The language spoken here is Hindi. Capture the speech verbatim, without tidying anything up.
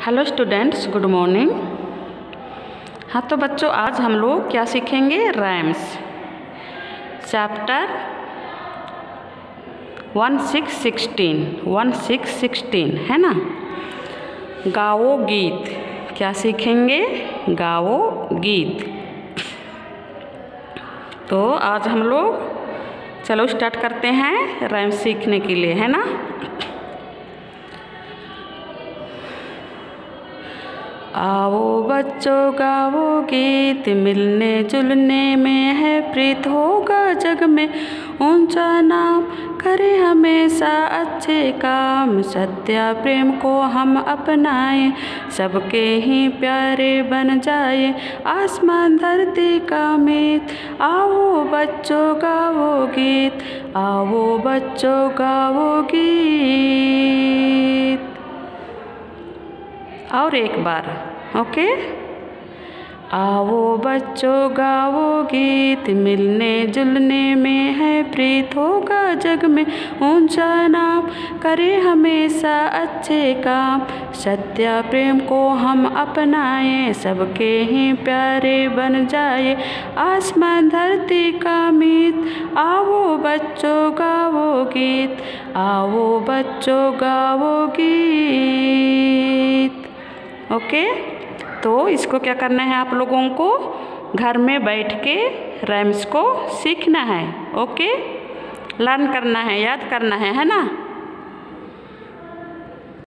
Hello students, good morning. हाँ तो बच्चों, आज हम लोग क्या सीखेंगे? Rhymes chapter one six sixteen one six sixteen है ना। गाओ गीत, क्या सीखेंगे? गाओ गीत। तो आज हम लोग चलो स्टार्ट करते हैं राइम्स सीखने के लिए, है ना। आओ बच्चों गाओ गीत, मिलने जुलने में है प्रीत, होगा जग में ऊंचा नाम, करे हमेशा अच्छे काम, सत्य प्रेम को हम अपनाएं, सबके ही प्यारे बन जाए, आसमान धरती का मीत। आओ बच्चों गाओ गीत, आओ बच्चों गाओ गीत। और एक बार, ओके। आओ बच्चों गाओ गीत, मिलने जुलने में है प्रीत, होगा जग में ऊंचा नाम, करे हमेशा अच्छे काम, सत्य प्रेम को हम अपनाएं, सबके ही प्यारे बन जाए, आसमान धरती का मीत। आओ बच्चों गाओ गीत, आओ बच्चों गाओ गीत। ओके, तो इसको क्या करना है? आप लोगों को घर में बैठ के राइम्स को सीखना है। ओके, लर्न करना है, याद करना है, है ना।